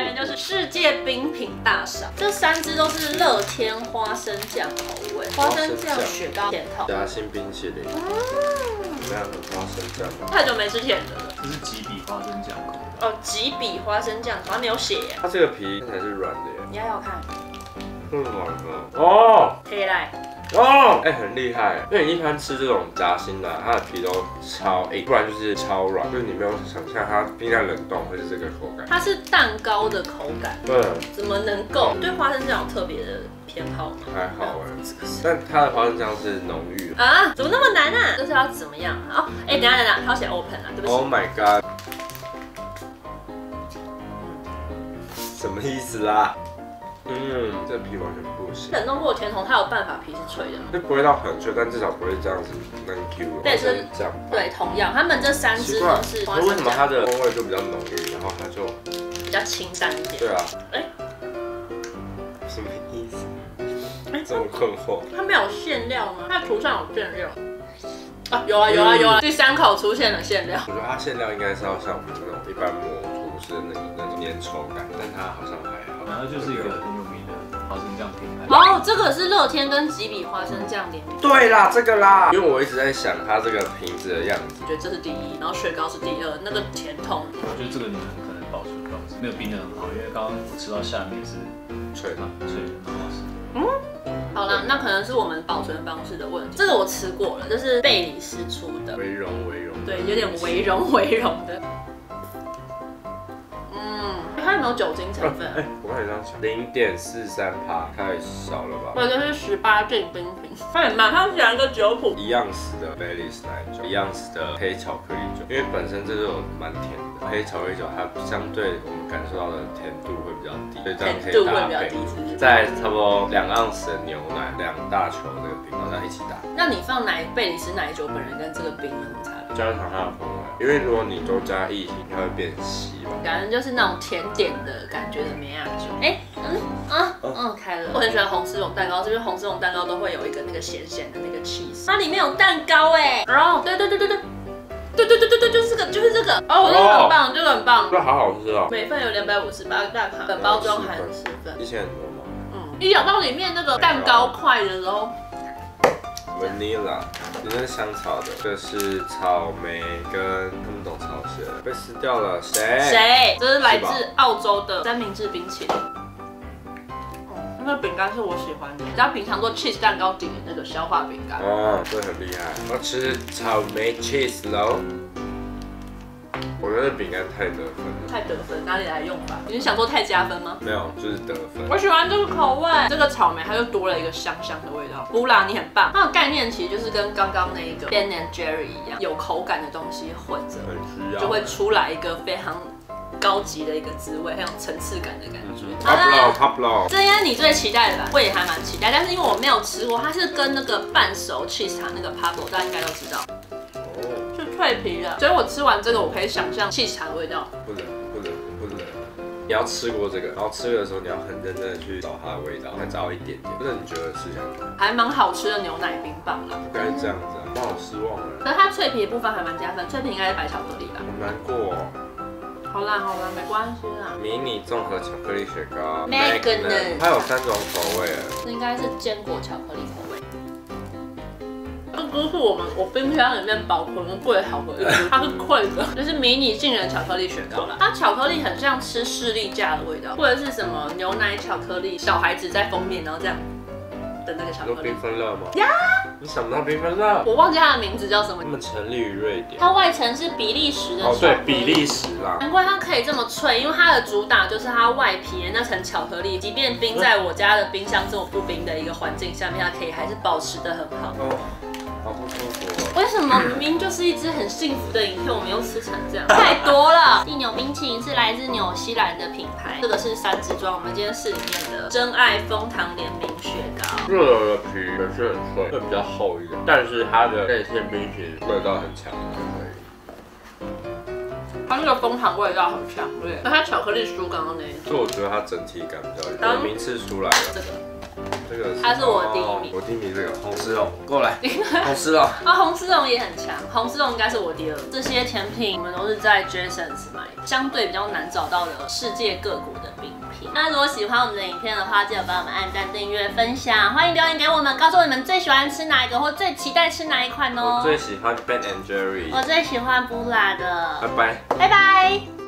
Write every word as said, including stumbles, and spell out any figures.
来面就是世界冰品大赏，这三支都是乐天花生酱口味，花生酱雪糕甜筒， 夹心冰淇淋。嗯，怎么样？花生酱吗？ 太久没吃甜的了。 这是几笔花生酱口味。 哦，几笔花生酱，好像没有写耶。 它这个皮才是软的耶。 你要要看。 是软的哦。 可以来。 哦，哎、欸，很厉害，因为你一般吃这种夹心的、啊，它的皮都超硬，不然就是超软，就是你没有想象它冰在冷冻会是这个口感。它是蛋糕的口感，对，怎么能够对花生酱有特别的偏好吗？ 还好哎，但它的花生酱是浓郁啊，怎么那么难啊？这是要怎么样啊？哦，哎、欸，等一下等一下，它要写 open 啊，对不起。 Oh my god， 什么意思啦？嗯，这皮完全不行。 冷冻过的甜筒，它有办法皮是脆的吗？ 就不会到很脆，但至少不会这样子嫩 Q。 对，是这样。 对，同样，他们这三支都是花生酱。 为什么它的风味就比较浓郁，然后它就比较清淡一点？ 对啊。哎、 欸， 什么意思？哎，这么困惑。 它没有馅料吗？它图上有馅料。啊，有啊有啊有啊！第三口出现了馅料。 我觉得它馅料应该是要像我们那种一般磨吐司的那个那种粘稠感，但它好像还好。 然后就是一个很有名的花生酱品牌。 哦，这个是乐天跟几笔花生酱联名。 对啦，这个啦，因为我一直在想它这个瓶子的样子。 我觉得这是第一，然后雪糕是第二，那个甜筒。 我觉得这个你很可能保存保持没有冰的很好，因为刚刚我吃到下面是脆的， 脆的，蛮好吃。 嗯。好了，那可能是我们保存方式的问题。这个我吃过了，这是贝里斯出的， 微融微融， 对，有点微融微融的。嗯，它有没有酒精成分？ 哎，我看你这样想，零点四三趴，太少了吧？ 对，这是十八禁冰品，快点马上讲一个酒谱。 一样式的 Baileys 奶酒，一样式的黑巧克力酒，因为本身这就蛮甜的，黑巧克力酒它相对我们感受到的甜度会比较低，所以这样可以搭配。再差不多两盎司的牛奶，两大球这个冰，然后再一起打。 那你放奶贝里斯奶酒本人跟这个冰有什么差别？ 加强它的风味，因为如果你都加液体，它会变稀吧。 感觉就是那种甜点的感觉的梅亚酒。哎、欸，嗯啊嗯，开了。我很喜欢红丝绒蛋糕，就是红丝绒蛋糕都会有一个那个咸咸的那个 cheese， 它里面有蛋糕哎。哦，对对对对对。对对对对对，就是这个，就是这个。哦，这个很棒，这个很棒。 这好好吃哦。 每份有两百五十八大卡，本包装含十份。 一千很多吗？ 嗯。一咬到里面那个蛋糕块的时候 ，vanilla， 这是香草的，这是草莓跟他们懂草写的，被撕掉了。谁？ 谁？这是来自澳洲的三明治冰淇淋。那个饼干是我喜欢的，然后平常做 cheese 蛋糕底的那个消化饼干。 哦，这很厉害。我吃草莓 cheese 喽。我觉得饼干太得分了。 太得分，哪里来用法？你是想说太加分吗？ 没有，就是得分。 我喜欢这个口味，这个草莓它就多了一个香香的味道。布朗，你很棒。它的概念其实就是跟刚刚那个 Ben and Jerry 一样，有口感的东西混着， 很需要， 就会出来一个非常高级的一个滋味，很有层次感的感觉。 Top low Top low， 这应该你最期待的吧？我也还蛮期待，但是因为我没有吃过，它是跟那个半熟 cheese 塔那个 Pablo， 大家应该都知道。是脆皮的，所以我吃完这个，我可以想象 cheese 塔的味道。 不能不能不能，你要吃过这个，然后吃的时候你要很认真的去找它的味道，再找一点点。那你觉得吃下去？ 还蛮好吃的牛奶冰棒啦。 不该这样子啊，我好失望了。 可是它脆皮的部分还蛮加分，脆皮应该是白巧克力吧？ 好难过哦。 好啦好啦，没关系啦。 迷你综合巧克力雪糕 ，Magnum， 它有三种口味。 这应该是坚果巧克力口味。这都是我们我冰箱里面保存的最好的一支，它是脆的，就是迷你杏仁巧克力雪糕啦。它巧克力很像吃士力架的味道，或者是什么牛奶巧克力，小孩子在封面然后这样的那个巧克力。 冰分乐吗？ 呀， 你想不到缤纷乐？ 我忘记它的名字叫什么。 他们成立于瑞典。 它外层是比利时的。 哦，对，比利时啦。 难怪它可以这么脆，因为它的主打就是它外皮的那层巧克力，即便冰在我家的冰箱这么不冰的一个环境下面，它可以还是保持得很好。 哦，好不舒服哦。 为什么明明就是一支很幸福的影片，我们又吃成这样？太多了。地纽冰淇淋是来自纽西兰的品牌，这个是三支装，我们今天试里面的真爱枫糖联名雪糕。 热热的皮也是很脆，会比较厚一点，但是它的内馅冰淇淋味道很强就可以。 它那个枫糖味道很强烈，那它巧克力酥刚刚那一种， 所以我觉得它整体感比较有名次出来了。 这个。 这个它是我第一名。 我第一名这个红丝绒，过来，红丝绒啊，红丝绒也很强，红丝绒应该是我第二。这些甜品我们都是在 Jasons 买的，相对比较难找到的世界各国的冰品。那如果喜欢我们的影片的话，记得帮我们按赞、订阅、分享，欢迎留言给我们，告诉我你们最喜欢吃哪一个，或最期待吃哪一款哦。 我最喜欢 Ben and Jerry， 我最喜欢布拉的。 拜拜， 拜拜。